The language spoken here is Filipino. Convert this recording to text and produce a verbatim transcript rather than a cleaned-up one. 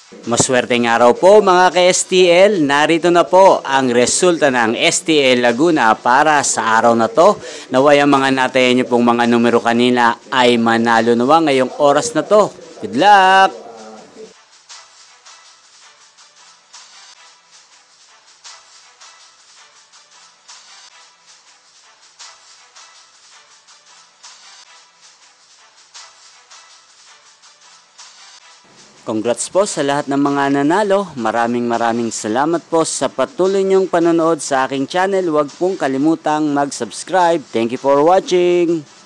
Maswerteng araw po mga ka-S T L, narito na po ang resulta ng S T L Laguna para sa araw na to. Naway ang mga natayan nyo pong mga numero kanina ay manalo nawa ngayong oras na to. Good luck! Congrats po sa lahat ng mga nanalo. Maraming maraming salamat po sa patuloy niyong panonood sa aking channel. Huwag pong kalimutang mag-subscribe. Thank you for watching.